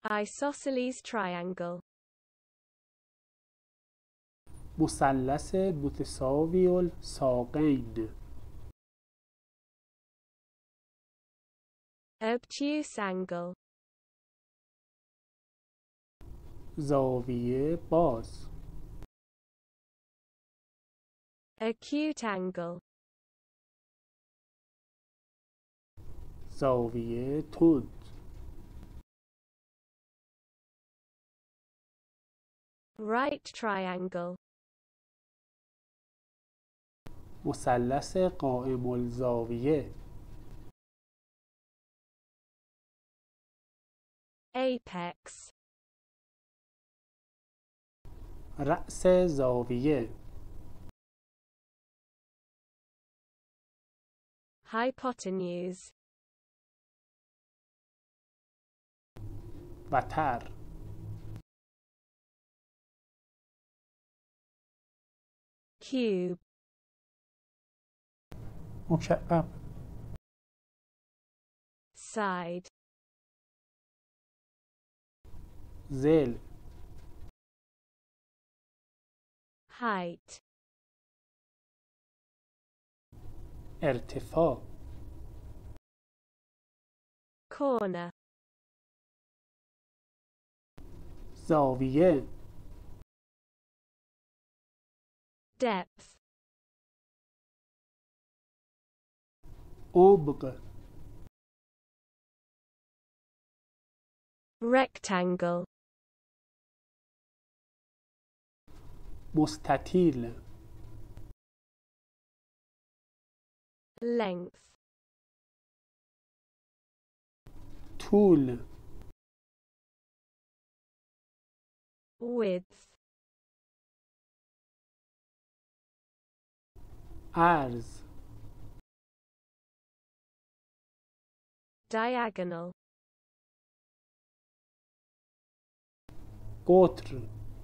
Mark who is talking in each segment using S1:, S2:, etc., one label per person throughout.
S1: isosceles triangle.
S2: مثلث متساوی الساقین.
S1: Obtuse angle.
S2: زاویه باز.
S1: Acute angle.
S2: زاویه تند.
S1: Right triangle.
S2: مثلث قائم الزاویه.
S1: Apex.
S2: رأس زاویه.
S1: Hypotenuse.
S2: وتر.
S1: Cube.
S2: مکعب.
S1: Side.
S2: ذیل.
S1: Height.
S2: ارتفاع.
S1: Corner.
S2: زاویه.
S1: Depth.
S2: عمق.
S1: Rectangle.
S2: مستطیل.
S1: Length.
S2: طول.
S1: Width.
S2: عرض.
S1: Diagonal.
S2: قطر.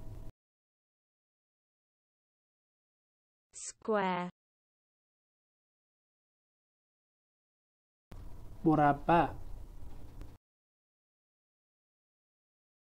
S1: Square.
S2: مربع.